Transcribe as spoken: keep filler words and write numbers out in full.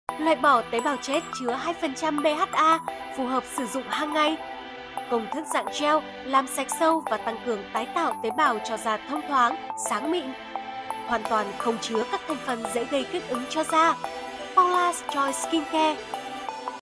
loại bỏ tế bào chết chứa hai phần trăm bê hát a, phù hợp sử dụng hàng ngày. Công thức dạng gel làm sạch sâu và tăng cường tái tạo tế bào cho da thông thoáng, sáng mịn. Hoàn toàn không chứa các thành phần dễ gây kích ứng cho da. Paula's Choice Skincare